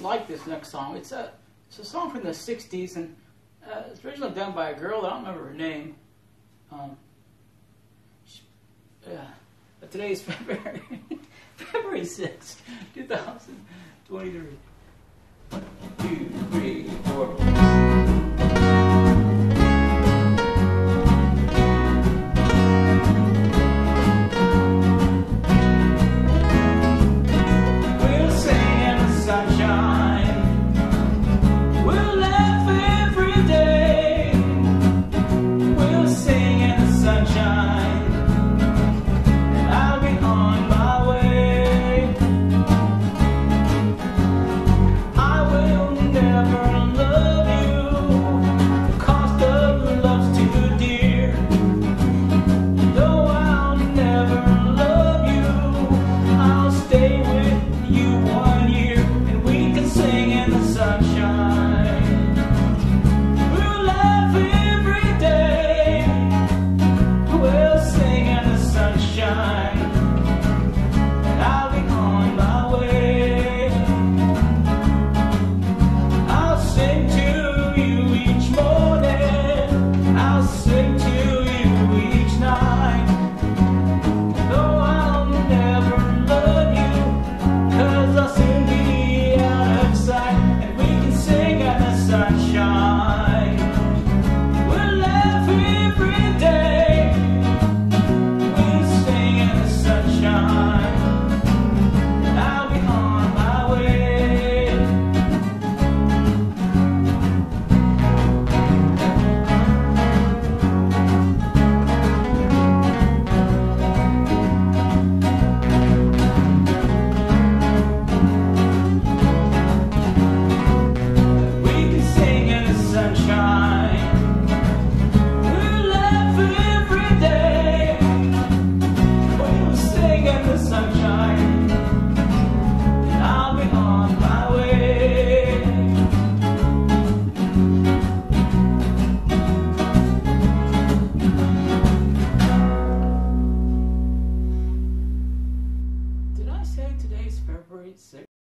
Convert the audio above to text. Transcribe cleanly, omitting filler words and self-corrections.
like this next song. It's a song from the '60s, and it's originally done by a girl. I don't remember her name. But today's February 6th, 2023. 1, 2, 3, 4.